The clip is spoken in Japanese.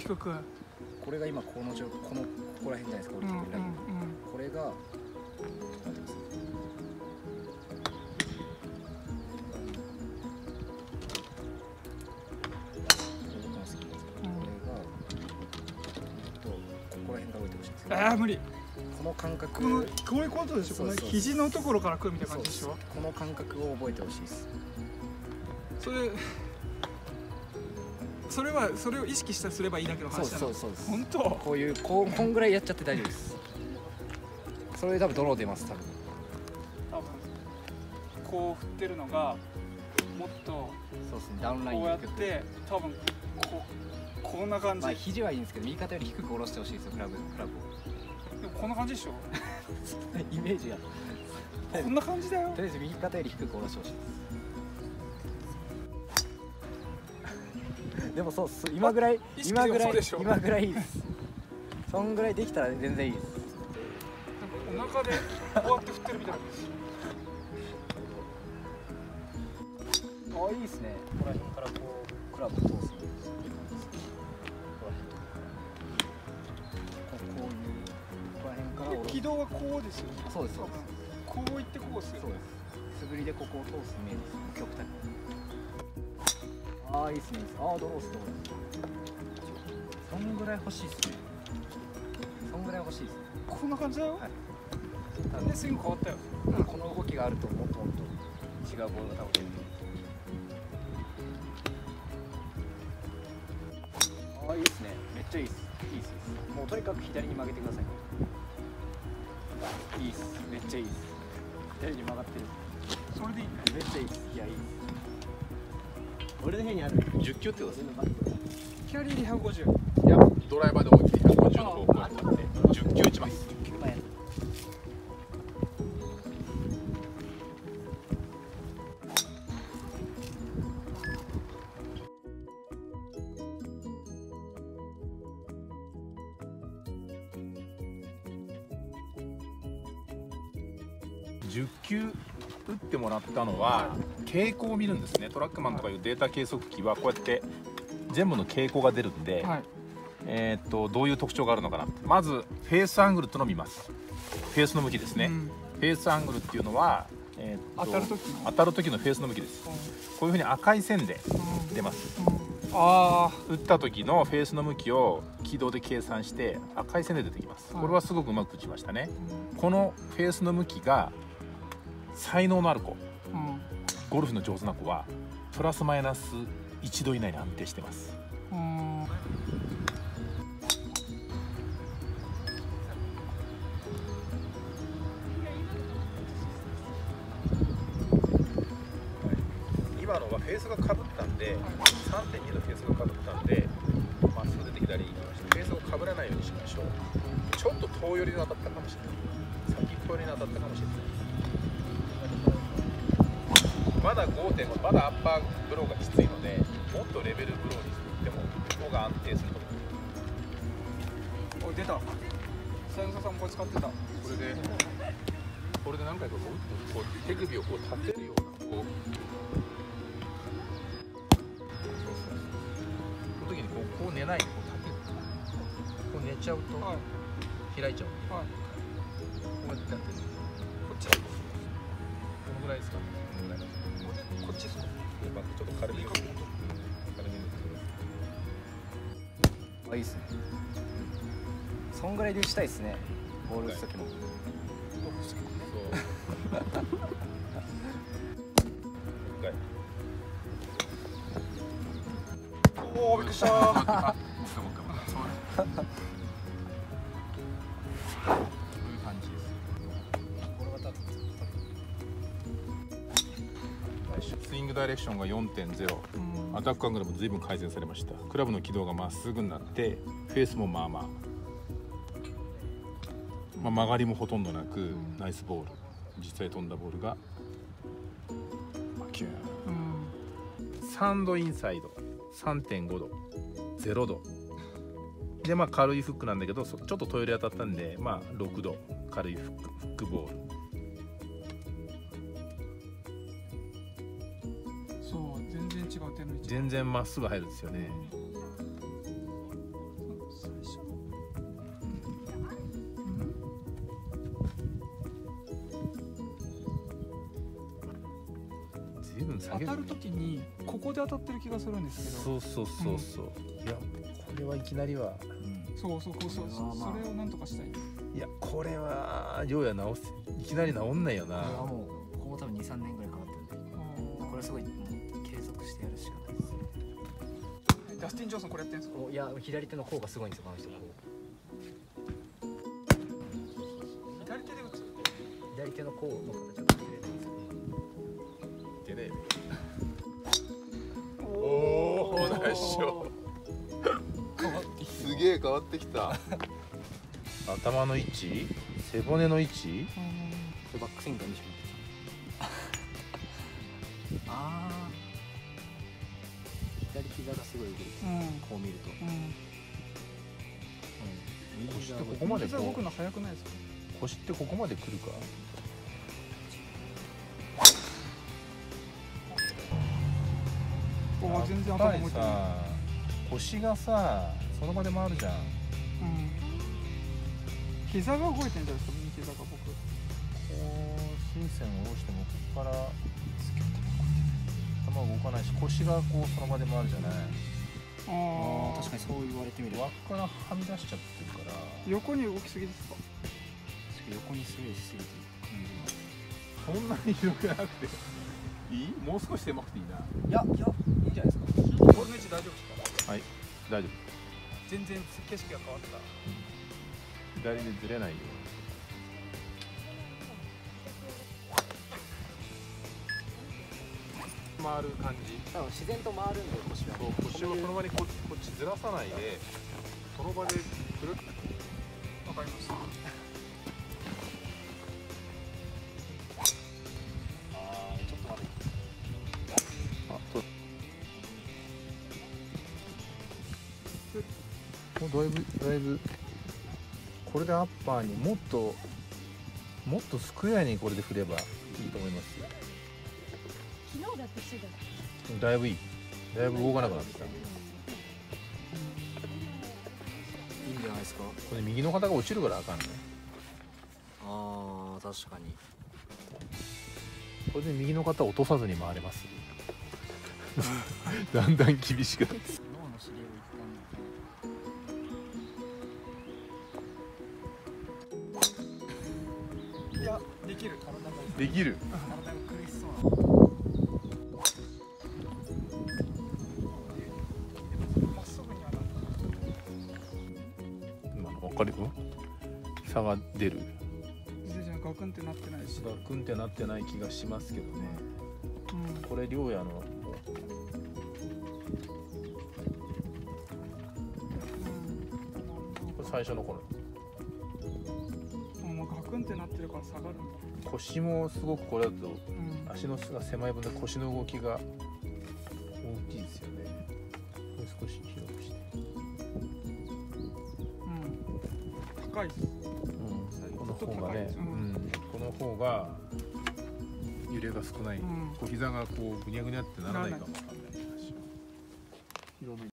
低く。 これが今この状況、ここら辺じゃないですか、俺のライン。これが無理。 この感覚、 こういうことでしょ。この肘のところから来るみたいな感じでしょ。 この感覚を覚えてほしいです。 それを意識してすればいいだけの話なの。 そうです。 本当。 こんぐらいやっちゃって大丈夫です。それで多分ドロー出ます。多分こう振ってるのがもっとそうですね、ダウンラインこうやって多分こんな感じ。 まあ肘はいいんですけど、右肩より低く下ろしてほしいですよ、クラブを。 でもこんな感じでしょ。 イメージがこんな感じだよ。 とりあえず右肩より低く下ろしてほしいです。でもそうっす、今ぐらいいいです。そんぐらいできたら全然いいです。 お腹でこうやって振ってるみたいな。 いいですね。ここら辺からこうクラブを通す。ここら辺から軌道はこうですよね。 そうです。 こういってこうですよね。 そうです。素振りでここを通すイメージです。極端に。いいですね。ドロース。そんぐらい欲しいですね。 こんな感じだよ。でスイング変わったよ。 この動きがあるともっと違うボールが倒れる。いいですね。めっちゃいいです。もうとにかく左に曲げてください。いいです。めっちゃいいです。左に曲がってる。 それでいい。 めっちゃいいです。いや、いいです。 俺の部屋にある10球ってことですね。 キャリーで150。 いや、ドライバーで思いっきり150の方向に向かって10球打ちます。10球打ってもらったのは傾向を見るんですね。トラックマンとかいうデータ計測器はこうやって全部の傾向が出るんで、どういう特徴があるのかな。まずフェースアングルというのを見ます。フェースの向きですね。フェースアングルっていうのは、当たる時のフェースの向きです。こういうふうに赤い線で出ます。打った時のフェースの向きを軌道で計算して赤い線で出てきます。これはすごくうまく打ちましたね。このフェースの向きが才能のある子、ゴルフの上手な子はプラスマイナス1度以内に安定してます。今のはフェースがかぶったんで、3.2 のフェースがかぶったんでまっすぐ出て左に行きました。フェースをかぶらないようにしましょう。ちょっと遠寄りに当たったかもしれない。先っぽ寄りに当たったかもしれない。まだ 5.5、まだアッパーブローがきついので、もっとレベルブローにしても方が安定すると思う。 出た。三枝さんもこれ使ってた。これで何回かこう手首をこう立てるようなこの時にこう寝ないでこう立てる。こう寝ちゃうと開いちゃう。こうやってやってる。こっちだ。このぐらいですか。こっちですか。ちょっと軽めに。いいですね。そんぐらいで打ちたいですね。ボール打つ時も。 おお、びっくりしたー。 スイングダイレクションが 4.0、アタックアングルも随分改善されました。クラブの軌道がまっすぐになって、フェースもまあまあ、曲がりもほとんどなく、ナイスボール。実際飛んだボールがキューン、3度インサイド、3.5 度、0度で、まあ軽いフックなんだけど、ちょっとトイレ当たったんで、まあ6度軽いフックボール。 そう、全然違う手の位置。 全然まっすぐ入るんですよね。 随分下げる、 当たる時にここで当たってる気がするんですけど。 そう、いやこれはいきなりは、 そうそれをなんとかしたい。 いやこれは亮也直すいきなり治んないよな。 これはもうここ多分 2,3 年ぐらいかかってるんで、これはすごいもう継続してやるしかないです。 ダスティン・ジョンソンこれやってるんですか？ いや左手の甲がすごいんですよ、この人。 左手で打つ。 左手の甲の形が崩れてるんですよ。 いけねえ。おお、ナイスショー。すげえ変わってきた。頭の位置、背骨の位置。 バックスイング見せてもらって。ああ。左膝がすごい動いてる。こう見ると。 腰ってここまで動くの速くないですか？ 腰ってここまで来るか？ お、全然頭動いてない。 腰がさ、その場で回るじゃん。 膝が動いてるんじゃないですか、右膝が僕。 こう水線を下ろしてもここから頭動かないし、腰がこうその場で回るじゃない。 ああ、確かにそう言われてみる。 輪っからはみ出しちゃってるから。 横に動きすぎですか？ 横にスレーしすぎてそんなに広くなくていい？もう少し狭くていいな。 いやいいんじゃないですか。 ボールの位置大丈夫ですか？ はい、大丈夫。 全然景色が変わった。 左でずれないように回る感じ。 自然と回るんで腰は。 腰をその場にこっちずらさないで、その場でくるっと。 わかりました。 ちょっと待って。 もうだいぶこれでアッパーにもっとスクエアにこれで振ればいいと思いますよ。 昨日だってしてた。 だいぶいい。だいぶ動かなくなってきた。 いいんじゃないですか。 これ右の肩が落ちるからあかんね。 ああ、確かに。 これで右の肩を落とさずに回れます。だんだん厳しくなって。 脳の指令を一いや、できる。 できる。 体が苦しそうな。 まっすぐにはなった。 今の分かるよ。差が出る。 全然ガクンってなってないし。 ガクンってなってない気がしますけどね。これ亮也の。これ最初の頃。 もうガクンってなってるから下がるんだ。 腰もすごくこれだと、足のが狭い分で腰の動きが大きいですよね。これ少し広くして。 高いです。 この方がね、この方が揺れが少ない。こう膝がこうぐにゃぐにゃってならないかもわかんないし。広めに。